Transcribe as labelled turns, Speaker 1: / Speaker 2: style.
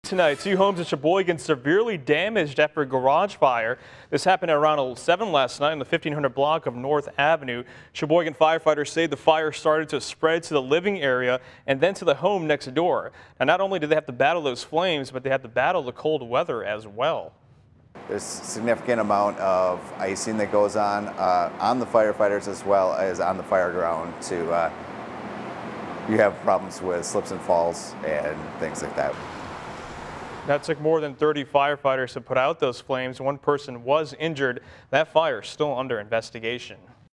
Speaker 1: Tonight, 2 homes in Sheboygan severely damaged after a garage fire. This happened at around 7 last night in the 1500 block of North Avenue. Sheboygan firefighters say the fire started to spread to the living area and then to the home next door. Now, not only did they have to battle those flames, but they had to battle the cold weather as well.
Speaker 2: There's a significant amount of icing that goes on the firefighters as well as on the fire ground. You have problems with slips and falls and things like that.
Speaker 1: That took more than 30 firefighters to put out those flames. One person was injured. That fire is still under investigation.